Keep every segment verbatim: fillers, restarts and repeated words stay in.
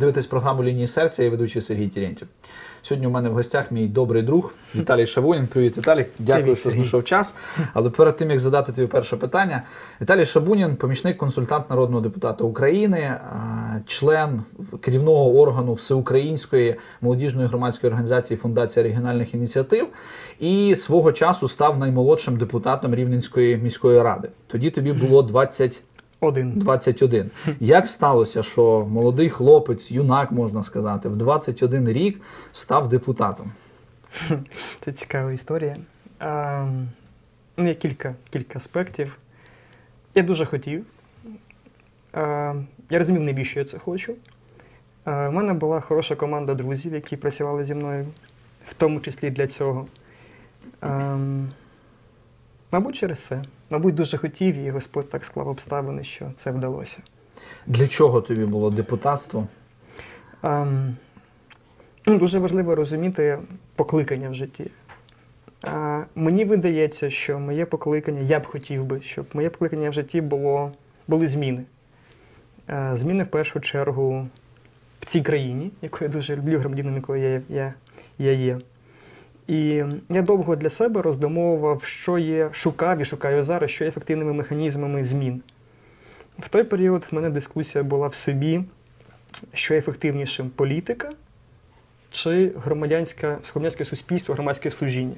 Дивитесь програму «Лінії серця», я ведучий Сергій Терентьєв. Сьогодні у мене в гостях мій добрий друг Віталій Шабунін. Привіт, Віталій. Дякую, Привіт, що знайшов час. Але перед тим, як задати тобі перше питання, Віталій Шабунін – помічник, консультант народного депутата України, член керівного органу Всеукраїнської молодіжної громадської організації «Фундація регіональних ініціатив» і свого часу став наймолодшим депутатом Рівненської міської ради. Тоді тобі було двадцять Один. двадцять один. Як сталося, що молодий хлопець, юнак, можна сказати, в двадцять один рік став депутатом? Це цікава історія. А, є кілька, кілька аспектів. Я дуже хотів. А, я розумів, навіщо я це хочу. А, в мене була хороша команда друзів, які працювали зі мною, в тому числі для цього. А, мабуть, через це. Мабуть, дуже хотів, і Господь так склав обставини, що це вдалося. Для чого тобі було депутатство? Um, дуже важливо розуміти покликання в житті. Uh, мені видається, що моє покликання, я б хотів би, щоб моє покликання в житті було, були зміни. Uh, зміни в першу чергу в цій країні, яку я дуже люблю, громадянином якої я, я, я є. І я довго для себе роздумовував, що є, шукав і шукаю зараз, що є ефективними механізмами змін. В той період в мене дискусія була в собі, що є ефективнішим – політика чи громадянське, громадянське суспільство, громадське служіння.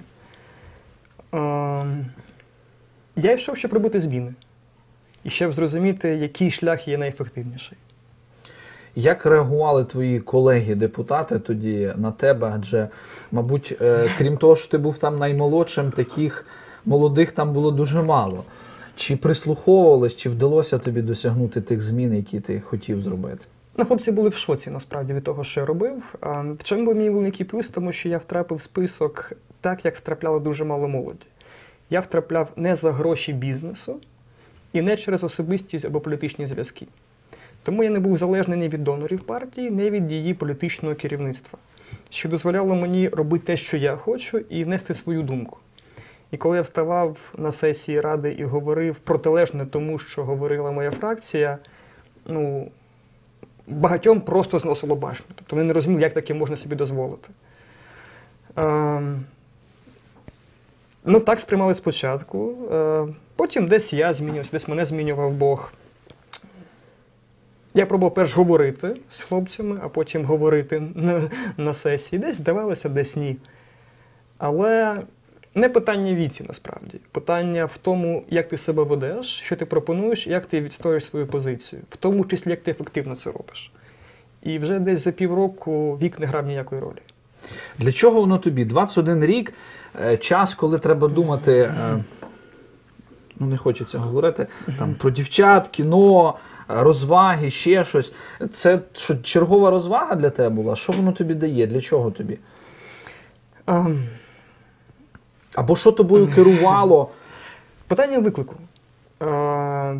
Ем, я йшов, щоб робити зміни. І щоб зрозуміти, який шлях є найефективніший. Як реагували твої колеги-депутати тоді на тебе? Адже, мабуть, крім того, що ти був там наймолодшим, таких молодих там було дуже мало. Чи прислуховувались, чи вдалося тобі досягнути тих змін, які ти хотів зробити? Ну, хлопці були в шоці, насправді, від того, що я робив. В чому був мій великий плюс? Тому що я втрапив в список так, як втрапляло дуже мало молоді. Я втрапляв не за гроші бізнесу і не через особистість або політичні зв'язки. Тому я не був залежний ні від донорів партії, ні від її політичного керівництва, що дозволяло мені робити те, що я хочу, і нести свою думку. І коли я вставав на сесії Ради і говорив протилежне тому, що говорила моя фракція, ну, багатьом просто зносило башню. Тобто вони не розуміли, як таке можна собі дозволити. Ем, ну, так сприймали спочатку. Е, потім десь я змінювався, десь мене змінював Бог. Я пробував перш говорити з хлопцями, а потім говорити на, на сесії. Десь вдавалося, десь ні. Але не питання віці, насправді. Питання в тому, як ти себе ведеш, що ти пропонуєш, як ти відстоюєш свою позицію. В тому числі, як ти ефективно це робиш. І вже десь за півроку вік не грав ніякої ролі. Для чого воно тобі? двадцять один рік – час, коли треба думати, ну не хочеться говорити, там, про дівчат, кіно, розваги, ще щось. Це що, чергова розвага для тебе була? Що воно тобі дає? Для чого тобі? Um... Або що тобою керувало? Питання виклику. Uh...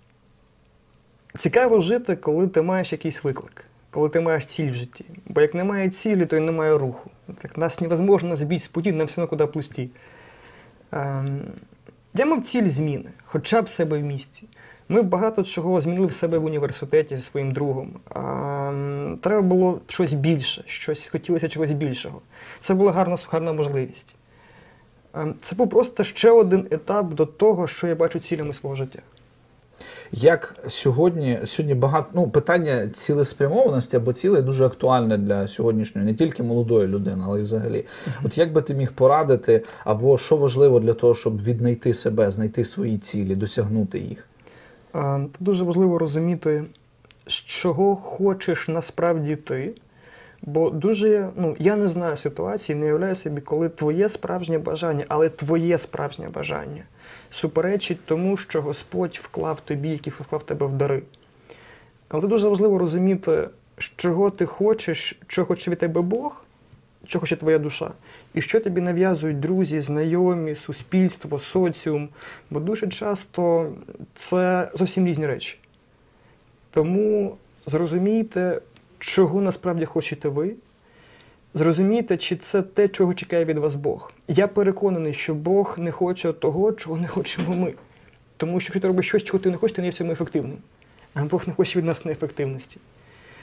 Цікаво жити, коли ти маєш якийсь виклик, коли ти маєш ціль в житті. Бо як немає цілі, то й немає руху. Так, нас невозможно збити з путі, нам все одно куди плисти. Uh... Я мав ціль зміни, хоча б себе в місті. Ми багато чого змінили в себе в університеті зі своїм другом. А, треба було щось більше, щось, хотілося чогось більшого. Це була гарна, гарна можливість. А, це був просто ще один етап до того, що я бачу цілями свого життя. Як сьогодні, сьогодні багато, ну, питання цілеспрямованості або цілей дуже актуальне для сьогоднішньої, не тільки молодої людини, але й взагалі. Uh-huh. От як би ти міг порадити, або що важливо для того, щоб віднайти себе, знайти свої цілі, досягнути їх? А, дуже важливо розуміти, з чого хочеш насправді ти. Бо дуже, ну, я не знаю ситуації, не уявляю собі, коли твоє справжнє бажання, але твоє справжнє бажання суперечить тому, що Господь вклав тобі, який вклав тебе в дари. Але дуже важливо розуміти, чого ти хочеш, чого хоче від тебе Бог, чого хоче твоя душа, і що тобі нав'язують друзі, знайомі, суспільство, соціум. Бо дуже часто це зовсім різні речі. Тому зрозумійте, чого насправді хочете ви, зрозумійте, чи це те, чого чекає від вас Бог. Я переконаний, що Бог не хоче того, чого не хочемо ми. Тому що якщо ти робиш щось, чого ти не хочеш, ти не є в цьому ефективним. А Бог не хоче від нас неефективності.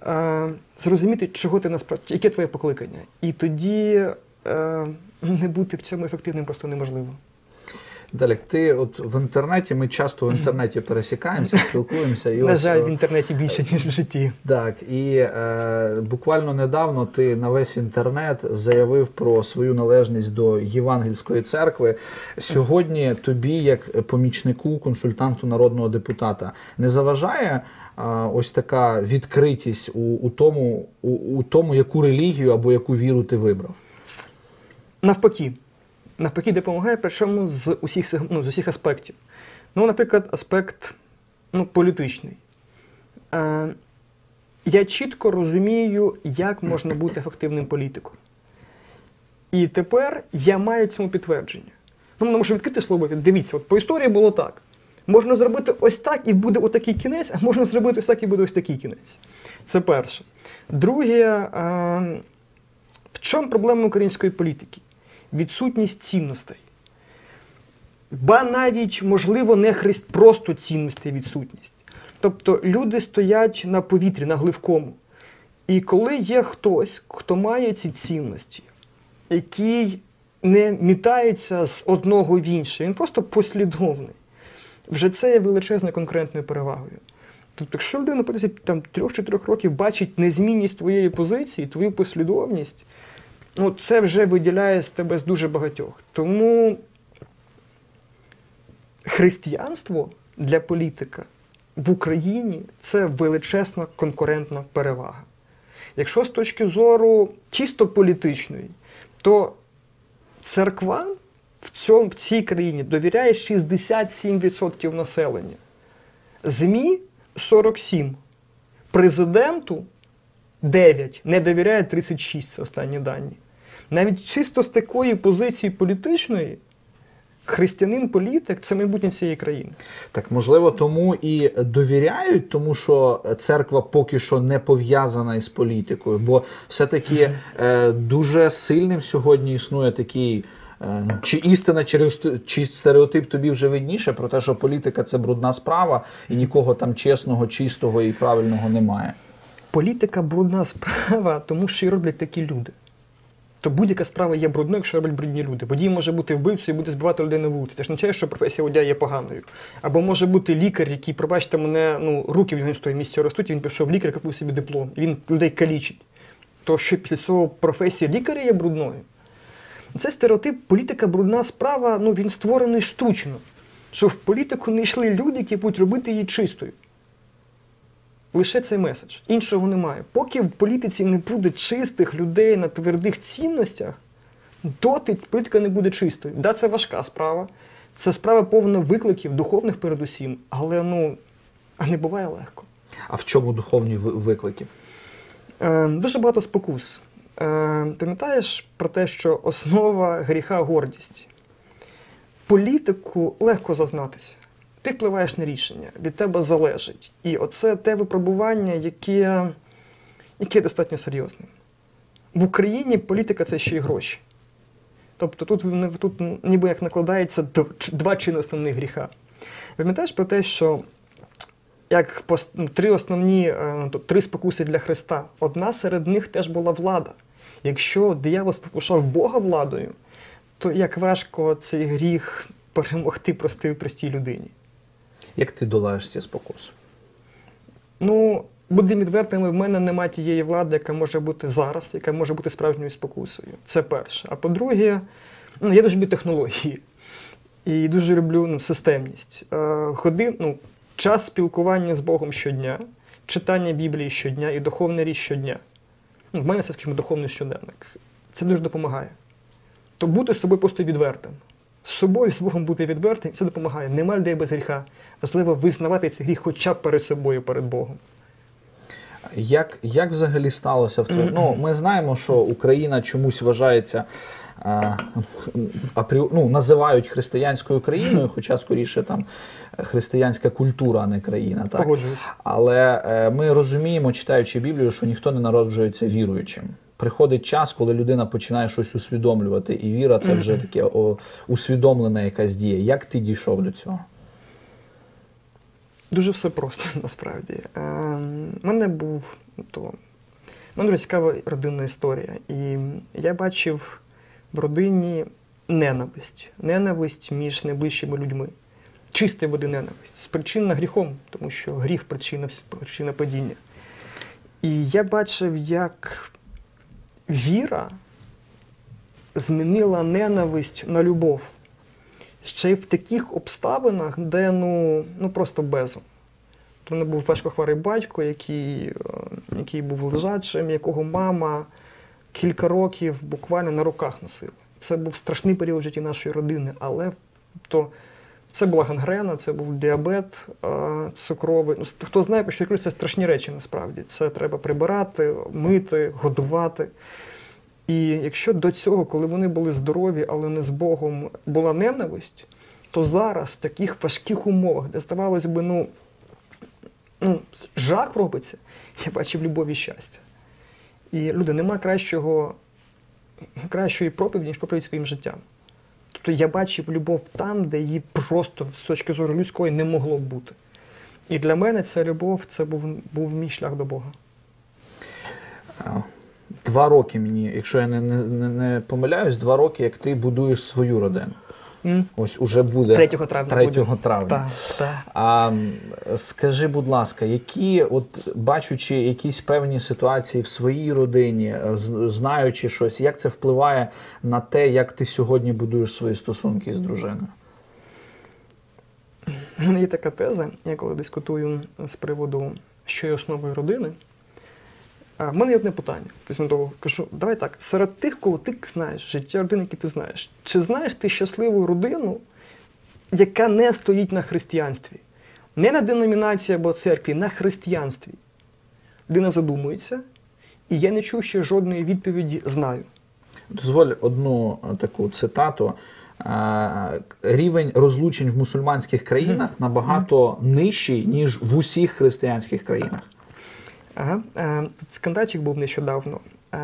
е, зрозуміти, чого ти насправді, яке твоє покликання. І тоді е, не бути в цьому ефективним просто неможливо. Віталік, ти от в інтернеті, ми часто в інтернеті пересікаємося, спілкуємося. І На ось, жаль, в інтернеті більше, ніж в житті. Так, і е, буквально недавно ти на весь інтернет заявив про свою належність до Євангельської церкви. Сьогодні тобі, як помічнику, консультанту народного депутата, не заважає е, ось така відкритість у, у, тому, у, у тому, яку релігію або яку віру ти вибрав? Навпаки. Навпаки, допомагає, причому з усіх, ну, з усіх аспектів. Ну, наприклад, аспект ну, політичний. Е, я чітко розумію, як можна бути ефективним політиком. І тепер я маю цьому підтвердження. Ну, ми можемо відкрити слово, дивіться, от по історії було так. Можна зробити ось так і буде отакий кінець, а можна зробити ось так і буде ось такий кінець. Це перше. Друге, е, в чому проблема української політики? Відсутність цінностей. Ба навіть, можливо, не хрест, просто цінностей відсутність. Тобто люди стоять на повітрі, на гливкому. І коли є хтось, хто має ці цінності, який не мітається з одного в інше, він просто послідовний, вже це є величезною конкурентною перевагою. Тобто, якщо людина протягом там трьох-чотирьох років бачить незмінність твоєї позиції, твою послідовність, ну, це вже виділяє з тебе з дуже багатьох. Тому християнство для політика в Україні – це величезна конкурентна перевага. Якщо з точки зору чисто політичної, то церквам в, цьому, в цій країні довіряє шістдесят сім відсотків населення. ЗМІ – сорок сім відсотків. Президенту – дев'ять відсотків. Не довіряє тридцять шість відсотків, це останні дані. Навіть чисто з такої позиції політичної, християнин-політик – це майбутнє цієї країни. Так, можливо, тому і довіряють, тому що церква поки що не пов'язана із політикою, бо все-таки е, дуже сильним сьогодні існує такий, е, чи істина, чи, чи стереотип тобі вже видніше, про те, що політика – це брудна справа, і нікого там чесного, чистого і правильного немає. Політика – брудна справа, тому що і роблять такі люди. То будь-яка справа є брудною, якщо роблять брудні люди. Водій може бути вбивцею і буде збивати людей на вулиці. Це ж не означає, що професія водія є поганою. Або може бути лікар, який, пробачте мене, ну, руки в нього з того місця ростуть, і він пішов в лікар, купив собі диплом, і він людей калічить. То що після цього професія лікаря є брудною? Це стереотип, політика брудна справа, ну, він створений штучно. Що в політику не йшли люди, які будуть робити її чистою. Лише цей меседж. Іншого немає. Поки в політиці не буде чистих людей на твердих цінностях, доти політика не буде чистою. Да, це важка справа. Це справа повна викликів, духовних передусім. Але, ну, а не буває легко. А в чому духовні виклики? Е, дуже багато спокус. Е, пам'ятаєш про те, що основа гріха – гордість? Політику легко зазнатися. Ти впливаєш на рішення, від тебе залежить. І оце те випробування, яке, яке є достатньо серйозним. В Україні політика – це ще й гроші. Тобто тут, тут ніби як накладається два чини основних гріха. Пам'ятаєш про те, що як три основні, три спокуси для Христа, одна серед них теж була влада. Якщо диявол спокушав Бога владою, то як важко цей гріх перемогти простій, простій людині. Як ти долаєш ці спокуси? Ну, будемо відвертими, в мене немає тієї влади, яка може бути зараз, яка може бути справжньою спокусою. Це перше. А по-друге, ну, я дуже люблю технології. І дуже люблю ну, системність. Е, ходи, ну, час спілкування з Богом щодня, читання Біблії щодня і духовна річ щодня. Ну, в мене це, скажімо, духовний щоденник. Це дуже допомагає. То бути з собою просто відвертим. З собою, з Богом бути відвертим, це допомагає. Нема людей без гріха. Важливо визнавати цей гріх хоча б перед собою, перед Богом. Як, як взагалі сталося в твоєму? Ну, ми знаємо, що Україна чомусь вважається, а, апрі... ну, називають християнською країною, хоча скоріше там християнська культура, а не країна. Так? Погоджуюсь. Але е, ми розуміємо, читаючи Біблію, що ніхто не народжується віруючим. Приходить час, коли людина починає щось усвідомлювати, і віра – це вже таке о, усвідомлена якась дія. Як ти дійшов до цього? Дуже все просто, насправді. У мене був, то, в мене дуже цікава родинна історія. І я бачив в родині ненависть. Ненависть між найближчими людьми. Чистої води ненависть. Спричинена гріхом, тому що гріх – причина, причина падіння. І я бачив, як віра змінила ненависть на любов. Ще й в таких обставинах, де ну, ну просто безум. У мене був важкохворий батько, який, який був лежачим, якого мама кілька років буквально на руках носила. Це був страшний період в житті нашої родини, але то, це була гангрена, це був діабет а, цукровий. Ну, хто знає, про що я кажу, це страшні речі насправді. Це треба прибирати, мити, годувати. І якщо до цього, коли вони були здорові, але не з Богом, була ненависть, то зараз в таких важких умовах, де, здавалось би, ну, ну, жах робиться, я бачив любов і щастя. І, люди, нема кращого, кращої проповіді, ніж проповідь своїм життям. Тобто я бачив любов там, де її просто, з точки зору людської, не могло б бути. І для мене ця любов, це був, був мій шлях до Бога. Два роки мені, якщо я не, не, не помиляюсь, два роки, як ти будуєш свою родину. Mm. Ось уже буде третього травня. третього травня. Так, так. А скажи, будь ласка, які, от бачучи якісь певні ситуації в своїй родині, знаючи щось, як це впливає на те, як ти сьогодні будуєш свої стосунки з дружиною? У мене є така теза, я коли дискутую з приводу, що є основою родини. У мене є одне питання. Тобто, кажу, давай так, серед тих, кого ти знаєш, життя родини, які ти знаєш, чи знаєш ти щасливу родину, яка не стоїть на християнстві? Не на деномінації або церкві, на християнстві. Людина задумується, і я не чув ще жодної відповіді «знаю». Дозволь одну таку цитату. Рівень розлучень в мусульманських країнах mm-hmm. набагато mm-hmm. нижчий, ніж в усіх християнських країнах. Ага. Тут скандальчик був нещодавно.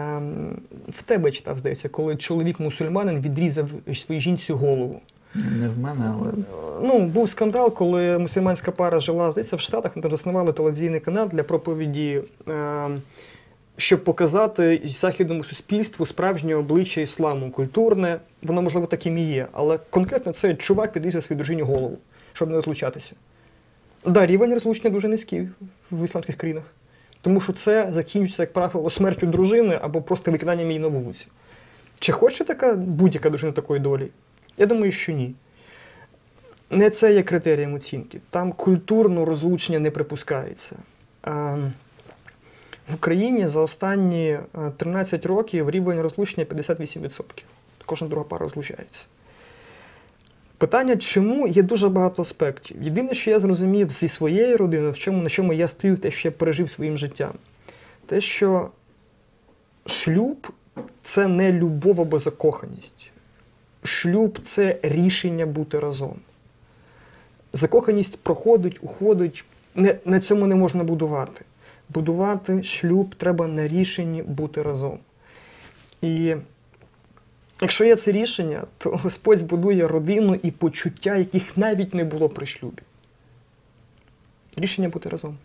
В тебе читав, здається, коли чоловік-мусульманин відрізав своїй жінці голову. Не в мене, але... Ну, був скандал, коли мусульманська пара жила, здається, в Штатах, вони заснували телевізійний канал для проповіді, щоб показати західному суспільству справжнє обличчя ісламу, культурне. Воно, можливо, таким і є. Але конкретно цей чувак відрізав своїй дружині голову, щоб не розлучатися. Так, да, рівень розлучення дуже низький в ісламських країнах. Тому що це закінчується, як правило, смертю дружини або просто викиданням її на вулиці. Чи хоче така будь-яка дружина такої долі? Я думаю, що ні. Не це є критерієм оцінки. Там культурно розлучення не припускається. А в Україні за останні тринадцять років рівень розлучення п'ятдесят вісім відсотків. Кожна друга пара розлучається. Питання, чому, є дуже багато аспектів. Єдине, що я зрозумів зі своєї родини, в чому, на чому я стою, те, що я пережив своїм життям, те, що шлюб – це не любов або закоханість. Шлюб – це рішення бути разом. Закоханість проходить, уходить, не, на цьому не можна будувати. Будувати шлюб треба на рішенні бути разом. І якщо є це рішення, то Господь збудує родину і почуття, яких навіть не було при шлюбі. Рішення бути разом.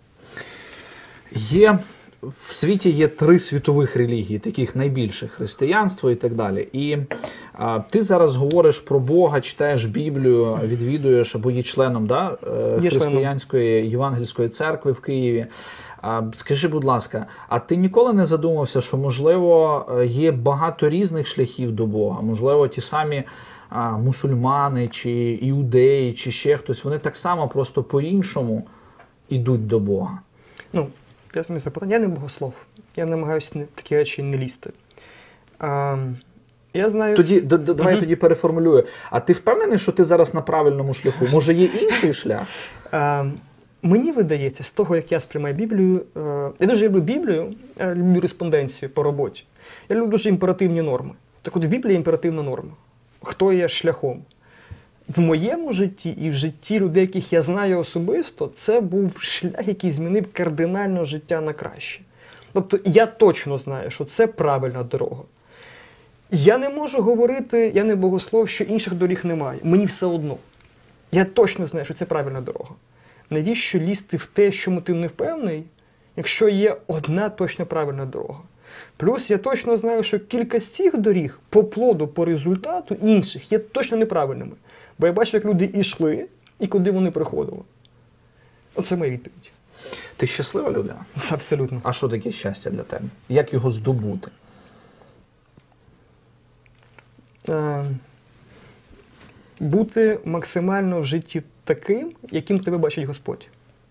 Є, в світі є три світових релігії, таких найбільших, християнство і так далі. І а, ти зараз говориш про Бога, читаєш Біблію, відвідуєш або є членом да, є християнської членом. Євангельської церкви в Києві. Скажи, будь ласка, а ти ніколи не задумався, що, можливо, є багато різних шляхів до Бога? Можливо, ті самі а, мусульмани, чи іудеї, чи ще хтось, вони так само просто по-іншому йдуть до Бога? Ну, я собі запитання, я не богослов. Я намагаюся в такі речі не лізти. А, я знаю... Тоді, д- д- давай uh-huh. тоді переформулюю. А ти впевнений, що ти зараз на правильному шляху? Може, є інший шлях? А, Мені видається, з того, як я сприймаю Біблію, е, я дуже люблю Біблію, я люблю респонденцію по роботі. Я люблю дуже імперативні норми. Так от в Біблії імперативна норма. Хто є шляхом? В моєму житті і в житті людей, яких я знаю особисто, це був шлях, який змінив кардинально життя на краще. Тобто я точно знаю, що це правильна дорога. Я не можу говорити, я не богослов, що інших доріг немає. Мені все одно. Я точно знаю, що це правильна дорога. Навіщо лізти в те, що ти не впевнений, якщо є одна точно правильна дорога? Плюс я точно знаю, що кілька з цих доріг по плоду, по результату інших є точно неправильними. Бо я бачив, як люди йшли і куди вони приходили. Оце моя відповідь. Ти щаслива людина? Абсолютно. А що таке щастя для тебе? Як його здобути? Е, бути максимально в житті таким, яким тебе бачить Господь.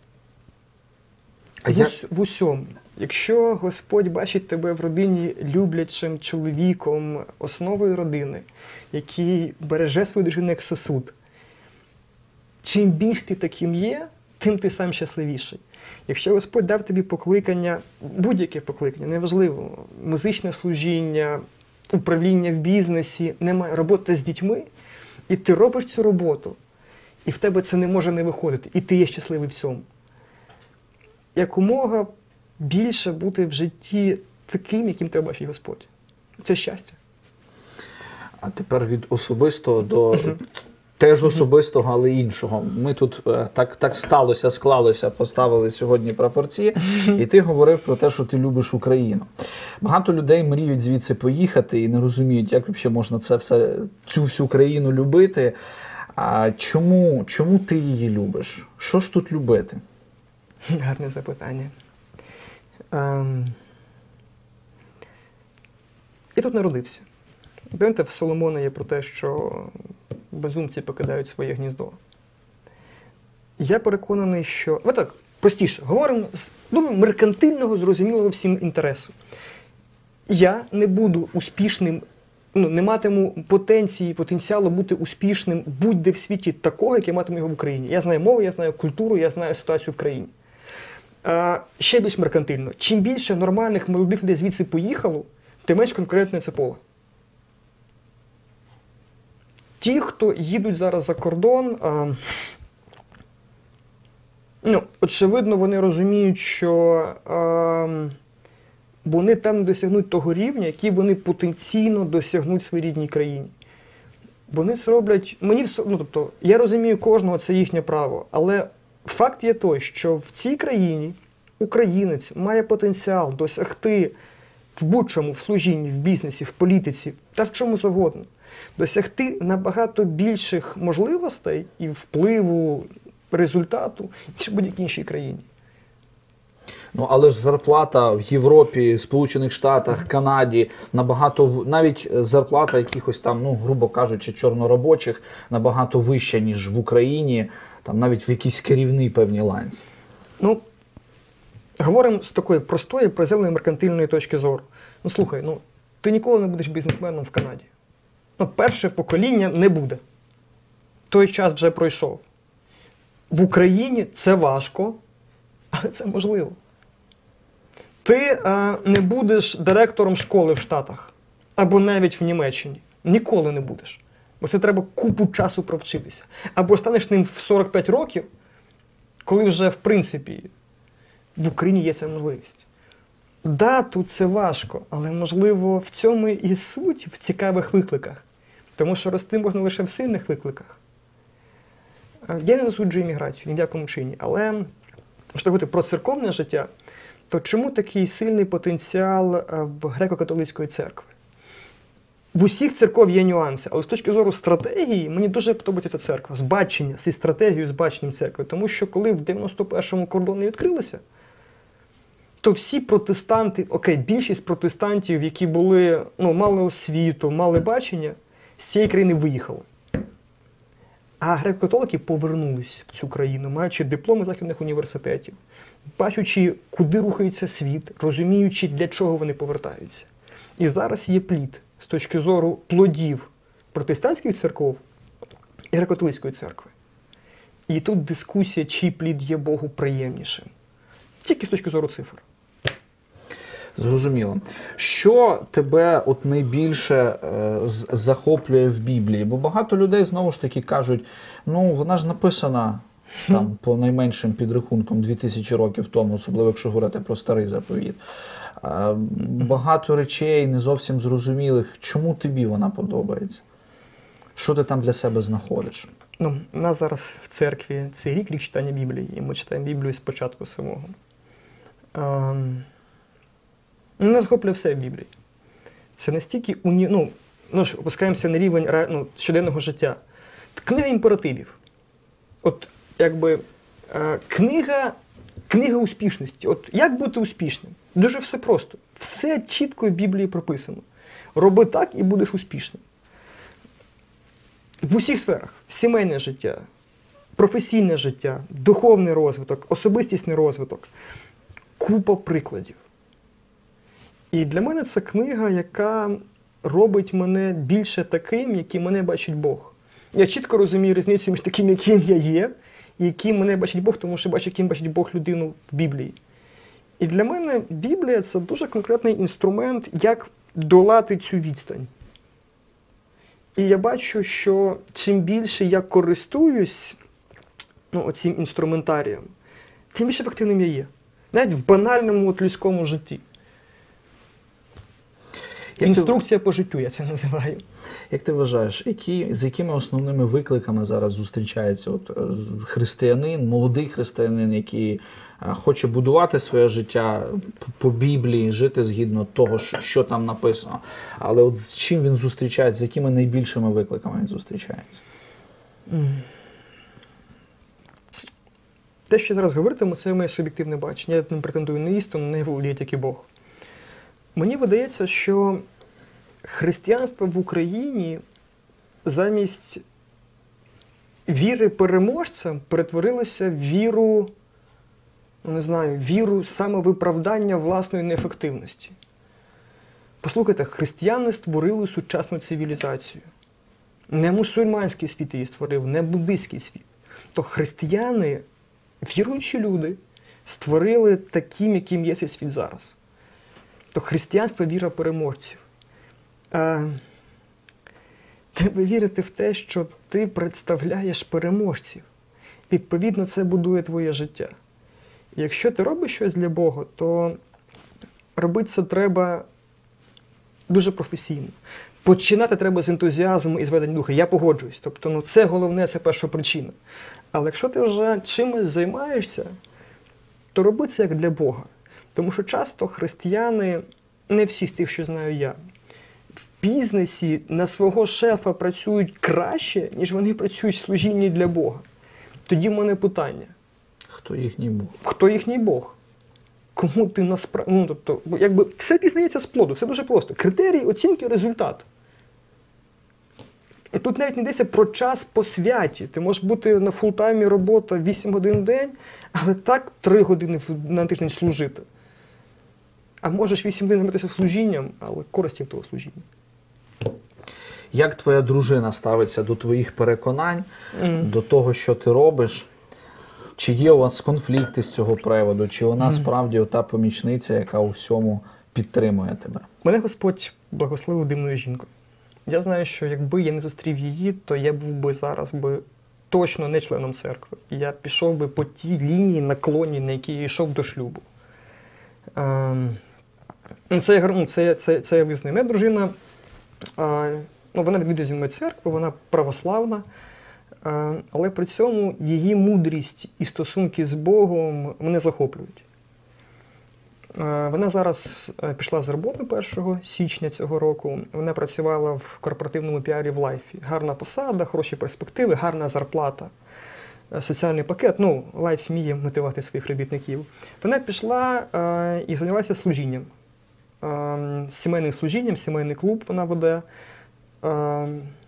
А в, як... ус, в усьому. Якщо Господь бачить тебе в родині люблячим чоловіком, основою родини, який береже свою дружину як сосуд, чим більш ти таким є, тим ти сам щасливіший. Якщо Господь дав тобі покликання, будь-яке покликання, неважливо, музичне служіння, управління в бізнесі, немає роботи з дітьми, і ти робиш цю роботу, і в тебе це не може не виходити, і ти є щасливий в цьому. Якомога більше бути в житті таким, яким тебе бачить Господь. Це щастя. А тепер від особистого до uh-huh. теж особистого, але іншого. Ми тут е, так, так сталося, склалося, поставили сьогодні прапорці, і ти говорив про те, що ти любиш Україну. Багато людей мріють звідси поїхати і не розуміють, як взагалі можна це все, цю всю країну любити. А чому, чому ти її любиш? Що ж тут любити? Гарне запитання. Ем... Я тут народився. Пам'ятаєте, в Соломона є про те, що безумці покидають своє гніздо. Я переконаний, що... Ви так, простіше, говоримо з, думаю, меркантильного, зрозумілого всім інтересу. Я не буду успішним, ну, не матиму потенції, потенціалу бути успішним будь-де в світі такого, як я матиму його в Україні. Я знаю мову, я знаю культуру, я знаю ситуацію в країні. А, ще більш меркантильно. Чим більше нормальних молодих людей звідси поїхало, тим менш конкурентне це поле. Ті, хто їдуть зараз за кордон, а, ну, очевидно, вони розуміють, що а, вони там не досягнуть того рівня, який вони потенційно досягнуть в своїй рідній країні. Вони це роблять, мені, ну, тобто, я розумію кожного, це їхнє право, але факт є той, що в цій країні українець має потенціал досягти в будь-чому, в служінні, в бізнесі, в політиці та в чому завгодно, досягти набагато більших можливостей і впливу, результату, ніж в будь-якій іншій країні. Ну, але ж зарплата в Європі, Сполучених Штатах, Канаді, набагато, навіть зарплата якихось там, ну, грубо кажучи, чорноробочих, набагато вища, ніж в Україні, там навіть в якійсь керівній певній ланці. Ну, говоримо з такої простої, приземленої меркантильної точки зору. Ну, слухай, ну, ти ніколи не будеш бізнесменом в Канаді. Ну, перше покоління не буде. Той час вже пройшов. В Україні це важко, але це можливо. Ти е, не будеш директором школи в Штатах або навіть в Німеччині. Ніколи не будеш. Бо це треба купу часу провчитися. Або станеш ним в сорок п'ять років, коли вже, в принципі, в Україні є ця можливість. Да, тут це важко, але, можливо, в цьому і суть в цікавих викликах. Тому що рости можна лише в сильних викликах. Я не засуджую імміграцію, ні в якому чині, але, якщо говорити про церковне життя, то чому такий сильний потенціал в греко-католицької церкви? В усіх церков є нюанси, але з точки зору стратегії мені дуже подобається ця церква, з бачення, зі стратегією, з баченням церкви. Тому що коли в дев'яносто першому кордони відкрилися, то всі протестанти, окей, більшість протестантів, які були, ну, мали освіту, мали бачення, з цієї країни виїхали. А греко-католики повернулись в цю країну, маючи дипломи західних університетів, бачучи, куди рухається світ, розуміючи, для чого вони повертаються. І зараз є плід з точки зору плодів протестантських церков і греко-католицької церкви. І тут дискусія, чий плід є Богу приємнішим. Тільки з точки зору цифр. Зрозуміло. Що тебе от найбільше е, захоплює в Біблії? Бо багато людей знову ж таки кажуть, ну вона ж написана там по найменшим підрахункам дві тисячі років тому, особливо якщо говорити про старий заповіт. Е, багато речей не зовсім зрозумілих. Чому тобі вона подобається? Що ти там для себе знаходиш? Ну, у нас зараз в церкві цей рік, рік читання Біблії, і ми читаємо Біблію спочатку самого. Ем, ну, нас захоплює все в Біблії. Це настільки уні... ну, ну, ж, опускаємося на рівень ре- ну, щоденного життя. Книга імперативів. От, якби, е, книга, книга успішності. От, як бути успішним? Дуже все просто. Все чітко в Біблії прописано. Роби так і будеш успішним. В усіх сферах. Сімейне життя, професійне життя, духовний розвиток, особистісний розвиток. Купа прикладів. І для мене це книга, яка робить мене більше таким, яким мене бачить Бог. Я чітко розумію різницю між таким, яким я є, і яким мене бачить Бог, тому що бачу, яким бачить Бог людину в Біблії. І для мене Біблія – це дуже конкретний інструмент, як долати цю відстань. І я бачу, що чим більше я користуюсь ну, оцим інструментарієм, тим більш ефективним я є. Навіть в банальному от, людському житті. Як Інструкція ти, по життю, я це називаю. Як ти вважаєш, які, з якими основними викликами зараз зустрічається от, християнин, молодий християнин, який а, хоче будувати своє життя по, по Біблії, жити згідно того, що, що там написано. Але от з чим він зустрічається, з якими найбільшими викликами він зустрічається? Те, що я зараз говоритиму, це моє суб'єктивне бачення. Я не претендую на істину, не володіє тільки Бог. Мені видається, що християнство в Україні замість віри переможця перетворилося в віру, не знаю, віру самовиправдання власної неефективності. Послухайте, християни створили сучасну цивілізацію. Не мусульманський світ її створив, не буддийський світ. То християни, віруючі люди, створили таким, яким є цей світ зараз. То християнство – віра переможців. А, треба вірити в те, що ти представляєш переможців. Відповідно, це будує твоє життя. І якщо ти робиш щось для Бога, то робити це треба дуже професійно. Починати треба з ентузіазму і зведення духа. Я погоджуюсь. Тобто, ну, це головне, це перша причина. Але якщо ти вже чимось займаєшся, то роби це як для Бога. Тому що часто християни, не всі з тих, що знаю я, в бізнесі на свого шефа працюють краще, ніж вони працюють в служінні для Бога. Тоді в мене питання. Хто їхній Бог? Хто їхній Бог? Кому ти насправді... Ну, тобто, якби все пізнається з плоду, все дуже просто. Критерії оцінки – результат. І тут навіть не йдеться про час по святі. Ти можеш бути на фултаймі робота вісім годин в день, але так три години на тиждень служити. А можеш вісім годин займатися служінням, але користі в того служіння. Як твоя дружина ставиться до твоїх переконань, Mm. до того, що ти робиш? Чи є у вас конфлікти з цього приводу? Чи вона Mm. справді ота помічниця, яка у всьому підтримує тебе? Мене Господь благословив дивною жінкою. Я знаю, що якби я не зустрів її, то я був би зараз би точно не членом церкви. Я пішов би по тій лінії наклонні, на якій я йшов до шлюбу. Ем, Це, я- ну, це, це, це я визнаю. Моя дружина, е, ну, вона відвідує зі мною церкву, вона православна, е, але при цьому її мудрість і стосунки з Богом мене захоплюють. Е, Вона зараз е, пішла з роботи першого січня цього року. Вона працювала в корпоративному піарі в Лайфі. Гарна посада, хороші перспективи, гарна зарплата, е, соціальний пакет. Ну, Лайф вміє мотивувати своїх робітників. Вона пішла е, і зайнялася служінням. Е, Сімейним служінням, сімейний клуб вона веде. Е,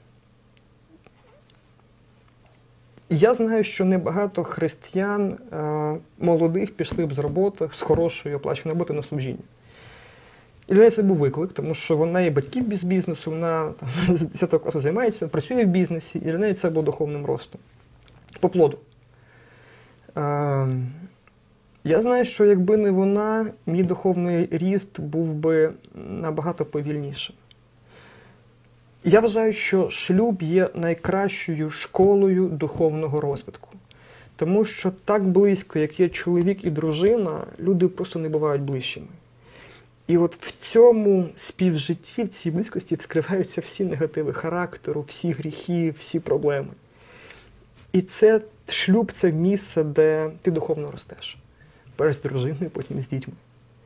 Я знаю, що небагато християн е, молодих пішли б з роботи, з хорошої оплаченої роботи на служіння. І для неї це був виклик, тому що вона є батьків без бізнесу, вона там, з десятого класу займається, працює в бізнесі, і для неї це було духовним ростом. По плоду. Е, я знаю, що якби не вона, мій духовний ріст був би набагато повільнішим. Я вважаю, що шлюб є найкращою школою духовного розвитку. Тому що так близько, як є чоловік і дружина, люди просто не бувають ближчими. І от в цьому співжитті, в цій близькості вскриваються всі негативи характеру, всі гріхи, всі проблеми. І це шлюб, це місце, де ти духовно ростеш. Перш з дружиною, потім з дітьми.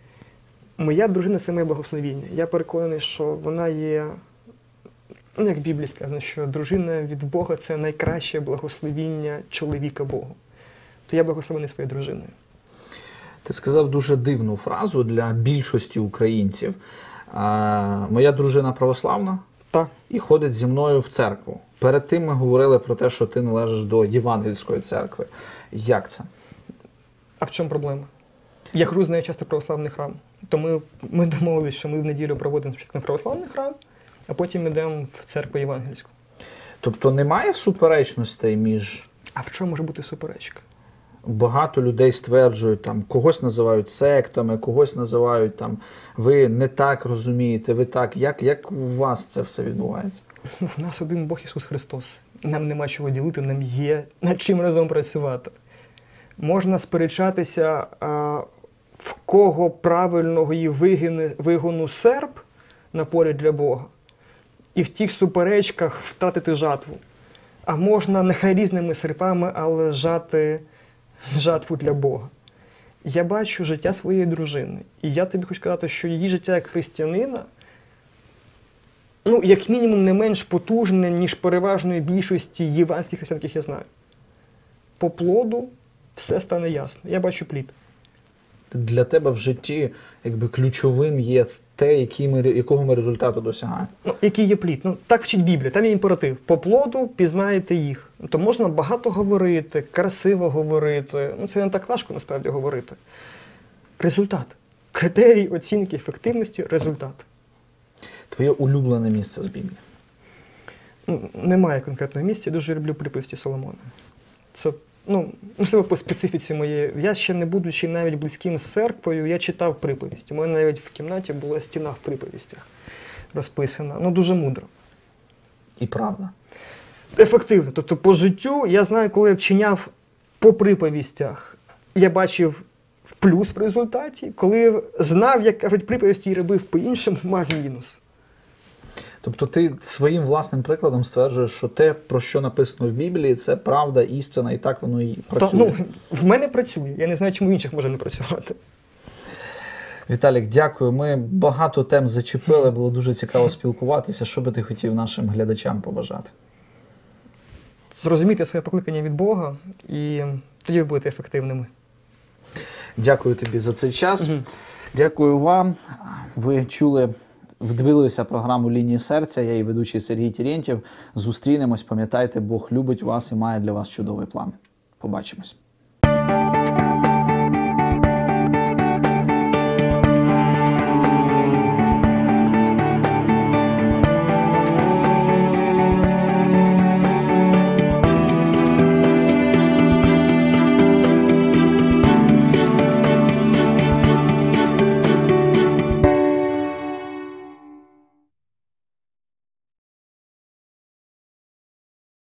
Моя дружина – це моє благословіння. Я переконаний, що вона є, ну, як в Біблії сказано, що дружина від Бога – це найкраще благословіння чоловіка Богу. То я благословений своєю дружиною. Ти сказав дуже дивну фразу для більшості українців. А, моя дружина православна Так. і ходить зі мною в церкву. Перед тим ми говорили про те, що ти належиш до Євангельської церкви. Як це? А в чому проблема? Я хожу з нею часто в православний храм. То ми, ми домовилися, що ми в неділю проводимо спочатку на православний храм, а потім йдемо в церкву євангельську. Тобто немає суперечностей між... А в чому може бути суперечка? Багато людей стверджують, там, когось називають сектами, когось називають, там, ви не так розумієте, ви так. Як, як у вас це все відбувається? Ну, в нас один Бог Ісус Христос. Нам нема чого ділити, нам є над чим разом працювати. Можна сперечатися, а, в кого правильного її вигини, вигону серп на полі для Бога, і в тих суперечках втратити жатву. А можна нехай різними серпами, але жати жатву для Бога. Я бачу життя своєї дружини. І я тобі хочу сказати, що її життя як християнина, ну, як мінімум, не менш потужне, ніж переважної більшості євангельських християн, яких я знаю. По плоду все стане ясно. Я бачу плід. Для тебе в житті якби, ключовим є те, який ми, якого ми результату досягаємо. Ну, який є плід? Ну, так вчить Біблія, там є імператив. По плоду пізнаєте їх. То можна багато говорити, красиво говорити. Ну, це не так важко, насправді, говорити. Результат. Критерій оцінки ефективності – результат. Твоє улюблене місце з Біблії? Ну, немає конкретного місця, я дуже люблю приповісті Соломона. Це, ну, можливо, по специфіці моєї. Я ще не будучи навіть близьким з церквою, я читав приповісті. У мене навіть в кімнаті була стіна в приповістях розписана. Ну, дуже мудро. І правда. Ефективно. Тобто по життю, я знаю, коли я вчиняв по приповістях, я бачив в плюс в результаті. Коли знав, як кажуть приповісті, і робив по-іншому, мав мінус. Тобто ти своїм власним прикладом стверджуєш, що те, про що написано в Біблії, це правда, істина, і так воно і працює. Та, ну, в мене працює. Я не знаю, чому в інших може не працювати. Віталік, дякую. Ми багато тем зачепили, було дуже цікаво спілкуватися. Що би ти хотів нашим глядачам побажати? Зрозуміти своє покликання від Бога, і тоді ви будете ефективними. Дякую тобі за цей час. Угу. Дякую вам. Ви чули, дивилися програму «Лінії серця». Я її ведучий Сергій Терентьєв. Зустрінемось. Пам'ятайте, Бог любить вас і має для вас чудовий план. Побачимось.